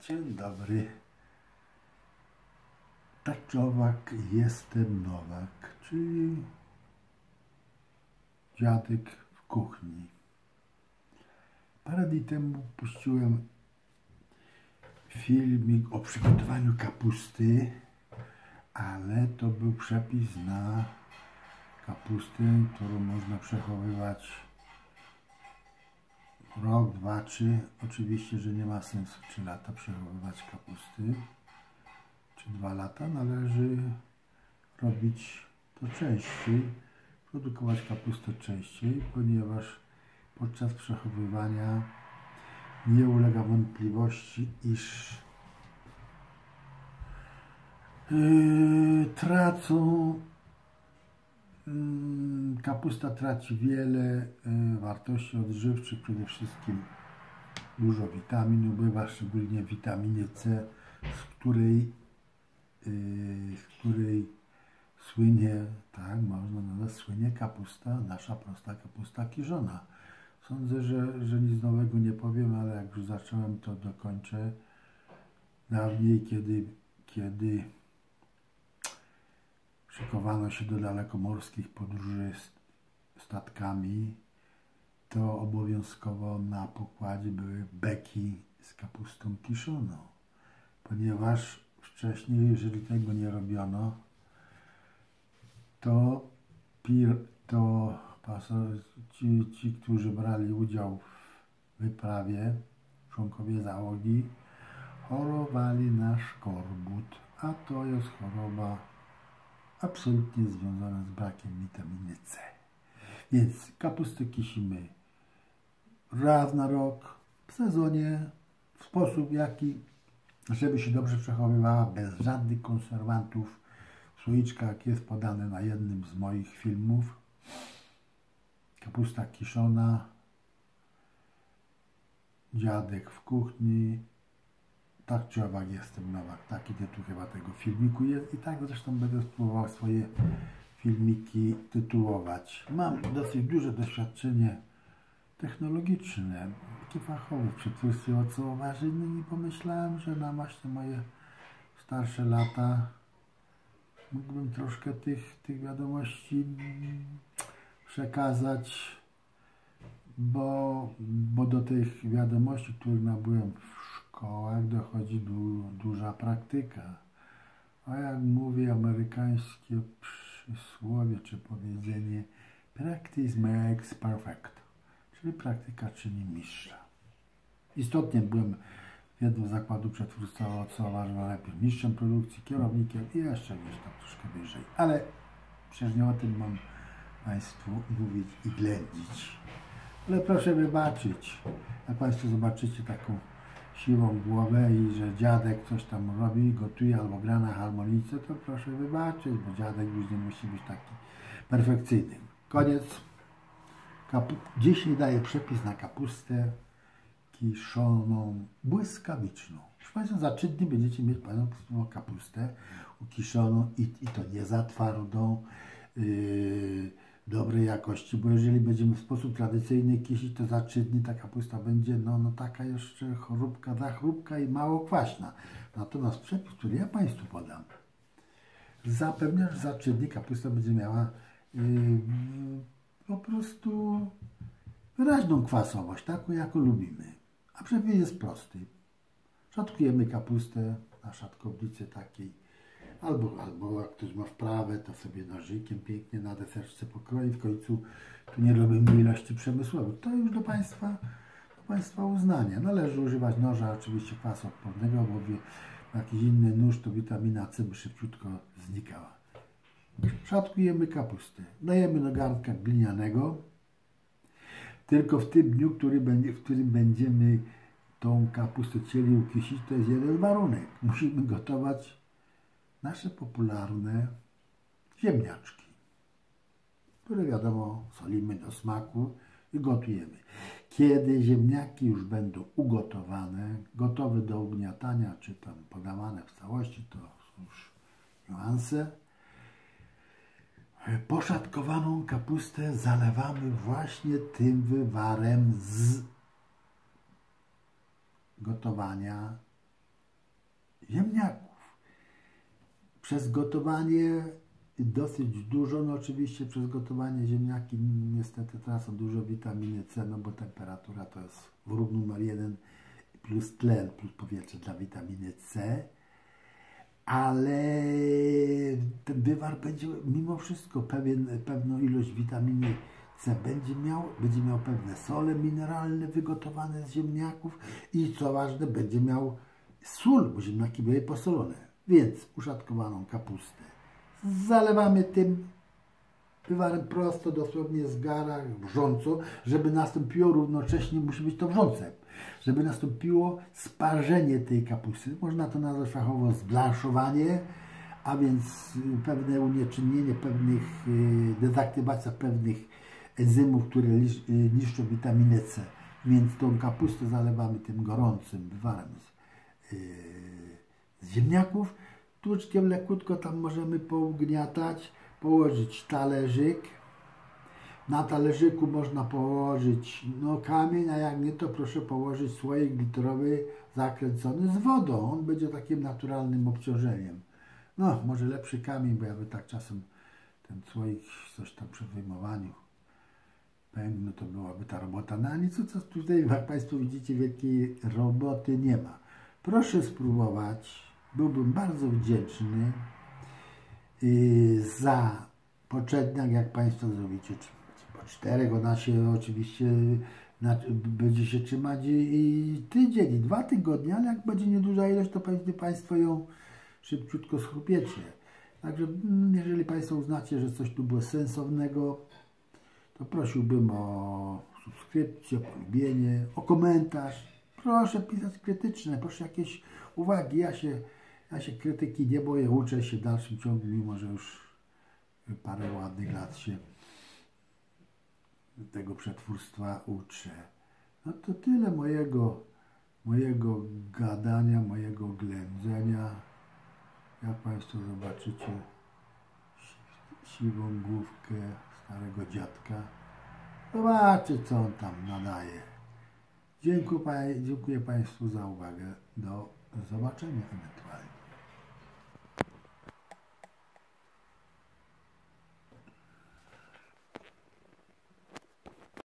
Dzień dobry. Tak czy owak, jestem Nowak, czyli dziadek w kuchni. Parę dni temu puściłem filmik o przygotowaniu kapusty, ale to był przepis na kapustę, którą można przechowywać rok, 2, 3. Oczywiście, że nie ma sensu 3 lata przechowywać kapusty, czy 2 lata. Należy robić to częściej, produkować kapustę częściej, ponieważ podczas przechowywania nie ulega wątpliwości, iż kapusta traci wiele wartości odżywczych, przede wszystkim dużo witamin, ubywa szczególnie witaminy C, z której słynie, tak można nazwać, słynie kapusta, nasza prosta kapusta kiszona. Sądzę, że nic nowego nie powiem, ale jak już zacząłem, to dokończę. Dawniej, kiedy szykowano się do dalekomorskich podróży statkami, to obowiązkowo na pokładzie były beki z kapustą kiszoną, ponieważ wcześniej, jeżeli tego nie robiono, to ci, którzy brali udział w wyprawie, członkowie załogi, chorowali na szkorbut, a to jest choroba absolutnie związana z brakiem witaminy C. Więc kapustę kisimy raz na rok, w sezonie, w sposób jaki, żeby się dobrze przechowywała, bez żadnych konserwantów, w słoiczkach, jak jest podane na jednym z moich filmów. Kapusta kiszona, dziadek w kuchni, tak czy owak jestem Nowak. Taki tytuł chyba tego filmiku jest i tak zresztą będę spróbował swoje filmiki tytułować. Mam dosyć duże doświadczenie technologiczne, taki fachowy w przetwórstwie owocowo-warzywnym i pomyślałem, że na właśnie moje starsze lata mógłbym troszkę tych wiadomości przekazać, bo do tych wiadomości, których nabyłem w szkołach, dochodzi duża praktyka. A jak mówi amerykańskie przysłowie czy powiedzenie, practice makes perfect, czyli praktyka czyni mistrza. Istotnie byłem w jednym zakładu przetwórstwa owocowo-warzywnego, najpierw mistrzem produkcji, kierownikiem i jeszcze gdzieś tam troszkę wyżej. Ale przecież nie o tym mam Państwu mówić i ględzić. Ale proszę wybaczyć, jak Państwo zobaczycie taką siwą głowę i że dziadek coś tam robi, gotuje albo gra na harmonijce, to proszę wybaczyć, bo dziadek już nie musi być taki perfekcyjny. Koniec. Dzisiaj daję przepis na kapustę kiszoną, błyskawiczną. Proszę Państwa, za 3 dni będziecie mieć Państwo kapustę ukiszoną i to nie za twardą, dobrej jakości, bo jeżeli będziemy w sposób tradycyjny kisić, to za 3 dni ta kapusta będzie taka jeszcze chrupka i mało kwaśna. Natomiast przepis, który ja Państwu podam, zapewnia, że za 3 dni kapusta będzie miała po prostu wyraźną kwasowość, taką jaką lubimy. A przepis jest prosty. Szatkujemy kapustę na szatkownicy takiej, albo jak ktoś ma wprawę, to sobie nożykiem pięknie na deseczce pokroi. W końcu tu nie robimy ilości przemysłowych. To już do Państwa uznania. Należy używać noża, oczywiście kwasoodpornego, bo jakiś inny nóż to witamina C by szybciutko znikała. Szatkujemy kapustę. Dajemy do garnka glinianego. Tylko w tym dniu, w którym będziemy tą kapustę chcieli ukisić, to jest jeden warunek. Musimy gotować nasze popularne ziemniaczki, które wiadomo solimy do smaku i gotujemy. Kiedy ziemniaki już będą ugotowane, gotowe do ugniatania, czy tam podawane w całości, to są już niuanse. Poszatkowaną kapustę zalewamy właśnie tym wywarem z gotowania ziemniaków. Przez gotowanie dosyć dużo, no oczywiście przez gotowanie ziemniaki niestety tracą dużo witaminy C, no bo temperatura to jest wróg numer 1 plus tlen, plus powietrze dla witaminy C, ale ten wywar będzie mimo wszystko pewną ilość witaminy C będzie miał pewne sole mineralne wygotowane z ziemniaków i co ważne, będzie miał sól, bo ziemniaki były posolone. Więc uszatkowaną kapustę zalewamy tym wywarem prosto, dosłownie z gara, wrząco, żeby nastąpiło równocześnie, musi być to wrzące, żeby nastąpiło sparzenie tej kapusty. Można to nazwać fachowo zblanszowanie, a więc pewne unieczynnienie dezaktywacja pewnych enzymów, które niszczą witaminę C. Więc tą kapustę zalewamy tym gorącym wywarem z ziemniaków. Tłuczkiem lekutko tam możemy pougniatać, położyć talerzyk. Na talerzyku można położyć kamień, a jak nie, to proszę położyć słoik litrowy zakręcony z wodą. On będzie takim naturalnym obciążeniem. No, może lepszy kamień, bo ja by tak czasem ten słoik coś tam przy wyjmowaniu pękł, to byłaby ta robota. No a nic, co tutaj, jak Państwo widzicie, wielkiej roboty nie ma. Proszę spróbować. Byłbym bardzo wdzięczny za poczetniak, jak Państwo zrobicie. Po 4 ona się oczywiście będzie się trzymać i tydzień, i 2 tygodnie, ale jak będzie nieduża ilość, to pewnie Państwo ją szybciutko schrupiecie. Także jeżeli Państwo uznacie, że coś tu było sensownego, to prosiłbym o subskrypcję, o polubienie, o komentarz. Proszę pisać krytyczne, proszę jakieś uwagi. Ja się krytyki nie boję, uczę się w dalszym ciągu, mimo że już parę ładnych lat się tego przetwórstwa uczę. No to tyle mojego gadania, mojego ględzenia. Jak Państwo zobaczycie siwą główkę starego dziadka, zobaczcie, co on tam nadaje. Dziękuję Państwu za uwagę. Do zobaczenia ewentualnie.